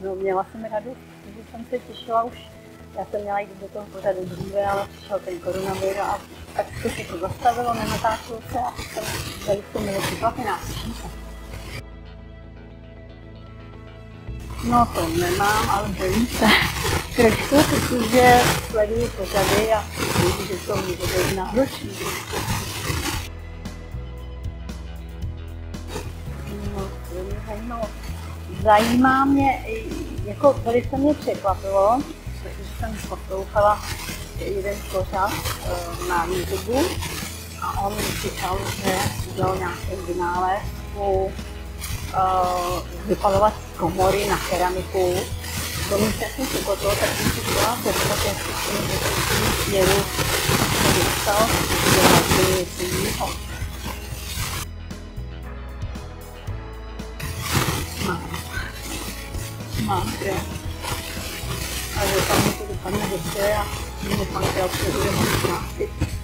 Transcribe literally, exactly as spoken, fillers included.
No, měla jsem radost, že jsem se těšila už. Já jsem měla jít do toho pořadu dříve, ale přišel ten koronavir a tak to se to zastavilo, nenatáčelo se a teď jsem velice milé překvapená. No to nemám, ale bojím se trošku, protože sleduju pořady a vím, že to může být náročný. No, to mě zajímalo. Zajímá mě, jako velice mě překvapilo, protože jsem poslouchala jeden pořad uh, na YouTube a on říkal, že udělal nějaký vynález u uh, vypalovat komory na keramiku. To mi se jsem překvapilo, tak jsem si chtěla zeptat, jestli jsem v tom směru se dostal, že vlastně něco jiného. Mám. Mám, kde. A doufám, že to dopadne dobře a doufám, že to bude moc práci.